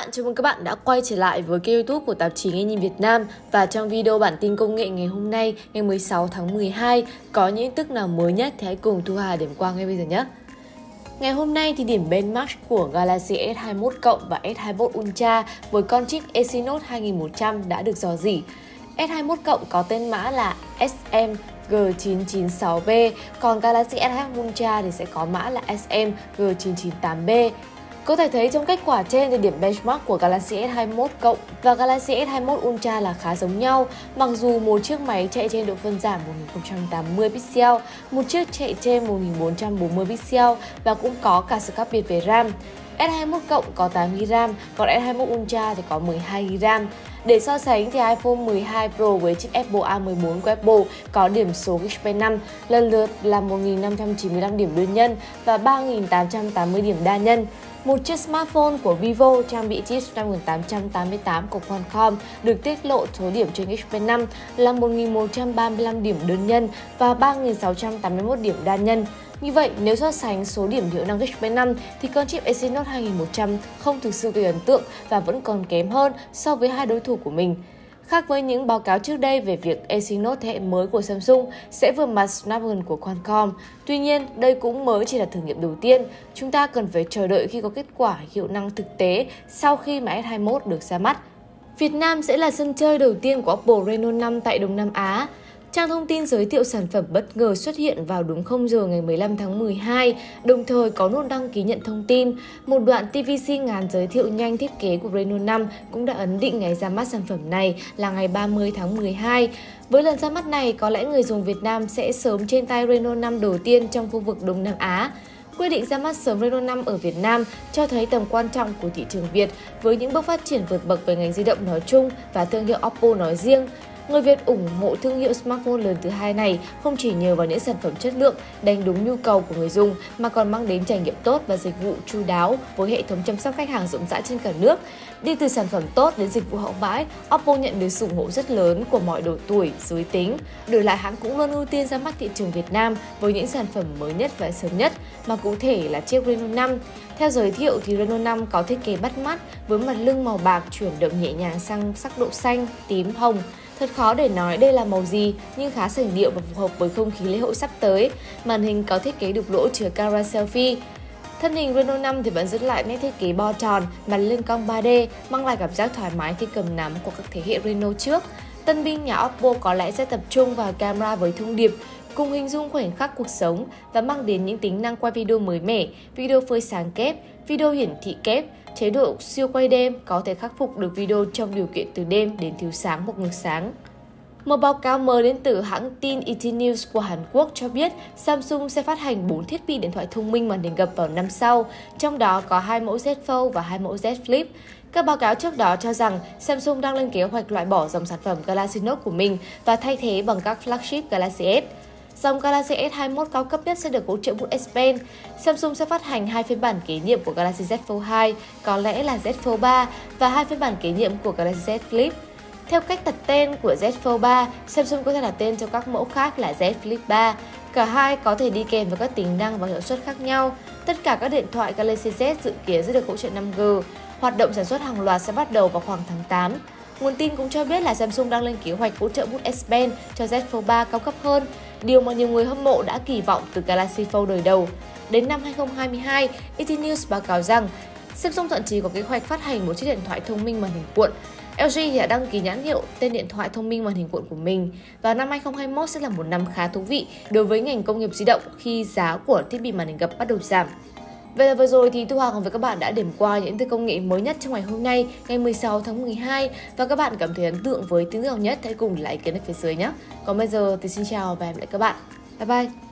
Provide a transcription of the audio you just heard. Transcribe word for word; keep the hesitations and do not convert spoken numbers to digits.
bạn, chào mừng các bạn đã quay trở lại với kênh YouTube của tạp chí Nghe Nhìn Việt Nam. Và trong video bản tin công nghệ ngày hôm nay, ngày mười sáu tháng mười hai, có những tin tức nào mới nhất thì hãy cùng Thu Hà điểm qua ngay bây giờ nhé. Ngày hôm nay thì điểm benchmark của Galaxy S hai mươi mốt cộng và S hai mươi mốt Ultra với con chip Exynos hai nghìn một trăm đã được rò rỉ. S hai mươi mốt cộng có tên mã là S M G chín chín sáu B, còn Galaxy S hai mươi mốt Ultra thì sẽ có mã là S M G chín chín tám B. Có thể thấy trong kết quả trên thì điểm benchmark của Galaxy S hai mươi mốt cộng và Galaxy S hai mươi mốt Ultra là khá giống nhau, mặc dù một chiếc máy chạy trên độ phân giải một nghìn không trăm tám mươi pixel, một chiếc chạy trên một nghìn bốn trăm bốn mươi pixel và cũng có cả sự khác biệt về RAM. S hai mươi mốt cộng có tám gi ga bai, còn S hai mươi mốt Ultra thì có mười hai gi ga bai. Để so sánh thì iPhone mười hai Pro với chip Apple A mười bốn của Apple có điểm số Geekbench năm lần lượt là một nghìn năm trăm chín mươi lăm điểm đơn nhân và ba nghìn tám trăm tám mươi điểm đa nhân. Một chiếc smartphone của Vivo trang bị chip Snapdragon tám trăm tám mươi tám của Qualcomm được tiết lộ số điểm trên Geekbench năm là một nghìn một trăm ba mươi lăm điểm đơn nhân và ba nghìn sáu trăm tám mươi mốt điểm đa nhân. Như vậy, nếu so sánh số điểm hiệu năng Geekbench năm thì con chip Exynos hai nghìn một trăm không thực sự gây ấn tượng và vẫn còn kém hơn so với hai đối thủ của mình. Khác với những báo cáo trước đây về việc Exynos thế hệ mới của Samsung sẽ vượt mặt Snapdragon của Qualcomm. Tuy nhiên, đây cũng mới chỉ là thử nghiệm đầu tiên. Chúng ta cần phải chờ đợi khi có kết quả hiệu năng thực tế sau khi mà S hai mươi mốt được ra mắt. Việt Nam sẽ là sân chơi đầu tiên của Oppo Reno năm tại Đông Nam Á. Trang thông tin giới thiệu sản phẩm bất ngờ xuất hiện vào đúng không giờ ngày mười lăm tháng mười hai, đồng thời có nút đăng ký nhận thông tin. Một đoạn T V C ngắn giới thiệu nhanh thiết kế của Reno năm cũng đã ấn định ngày ra mắt sản phẩm này là ngày ba mươi tháng mười hai. Với lần ra mắt này, có lẽ người dùng Việt Nam sẽ sớm trên tay Reno năm đầu tiên trong khu vực Đông Nam Á. Quyết định ra mắt sớm Reno năm ở Việt Nam cho thấy tầm quan trọng của thị trường Việt với những bước phát triển vượt bậc về ngành di động nói chung và thương hiệu Oppo nói riêng. Người Việt ủng hộ thương hiệu smartphone lần thứ hai này không chỉ nhờ vào những sản phẩm chất lượng, đánh đúng nhu cầu của người dùng mà còn mang đến trải nghiệm tốt và dịch vụ chu đáo với hệ thống chăm sóc khách hàng rộng rãi trên cả nước. Đi từ sản phẩm tốt đến dịch vụ hậu mãi, Oppo nhận được sự ủng hộ rất lớn của mọi độ tuổi, giới tính. Đổi lại, hãng cũng luôn ưu tiên ra mắt thị trường Việt Nam với những sản phẩm mới nhất và sớm nhất, mà cụ thể là chiếc Reno năm. Theo giới thiệu thì Reno năm có thiết kế bắt mắt với mặt lưng màu bạc chuyển động nhẹ nhàng sang sắc độ xanh, tím, hồng. Thật khó để nói đây là màu gì nhưng khá sành điệu và phù hợp với không khí lễ hội sắp tới. Màn hình có thiết kế đục lỗ chứa camera selfie. Thân hình Reno năm thì vẫn giữ lại nét thiết kế bo tròn, mặt lưng cong ba D, mang lại cảm giác thoải mái khi cầm nắm của các thế hệ Reno trước. Tân binh nhà Oppo có lẽ sẽ tập trung vào camera với thông điệp cùng hình dung khoảnh khắc cuộc sống và mang đến những tính năng quay video mới mẻ, video phơi sáng kép, video hiển thị kép, chế độ siêu quay đêm có thể khắc phục được video trong điều kiện từ đêm đến thiếu sáng hoặc ngược sáng. Một báo cáo mới đến từ hãng tin e tê News của Hàn Quốc cho biết Samsung sẽ phát hành bốn thiết bị điện thoại thông minh màn hình gập vào năm sau, trong đó có hai mẫu Z Fold và hai mẫu Z Flip. Các báo cáo trước đó cho rằng Samsung đang lên kế hoạch loại bỏ dòng sản phẩm Galaxy Note của mình và thay thế bằng các flagship Galaxy S. Dòng Galaxy S hai mươi mốt cao cấp nhất sẽ được hỗ trợ bút S Pen. Samsung sẽ phát hành hai phiên bản kế nhiệm của Galaxy Z Fold hai, có lẽ là Z Fold ba, và hai phiên bản kế nhiệm của Galaxy Z Flip. Theo cách đặt tên của Z Fold ba, Samsung có thể đặt tên cho các mẫu khác là Z Flip ba. Cả hai có thể đi kèm với các tính năng và hiệu suất khác nhau. Tất cả các điện thoại Galaxy Z dự kiến sẽ được hỗ trợ năm G. Hoạt động sản xuất hàng loạt sẽ bắt đầu vào khoảng tháng tám. Nguồn tin cũng cho biết là Samsung đang lên kế hoạch hỗ trợ bút S Pen cho Z Fold ba cao cấp hơn, điều mà nhiều người hâm mộ đã kỳ vọng từ Galaxy Fold đời đầu. Đến năm hai nghìn không trăm hai mươi hai, e tê News báo cáo rằng Samsung thậm chí có kế hoạch phát hành một chiếc điện thoại thông minh màn hình cuộn. L G thì đã đăng ký nhãn hiệu tên điện thoại thông minh màn hình cuộn của mình, và năm hai nghìn không trăm hai mươi mốt sẽ là một năm khá thú vị đối với ngành công nghiệp di động khi giá của thiết bị màn hình gập bắt đầu giảm. Vậy là vừa rồi thì Thu Hà cùng với các bạn đã điểm qua những tin công nghệ mới nhất trong ngày hôm nay, ngày mười sáu tháng mười hai, và các bạn cảm thấy ấn tượng với tin tức nào nhất hãy cùng lại ý kiến ở phía dưới nhé. Còn bây giờ thì xin chào và hẹn gặp lại các bạn. Bye bye!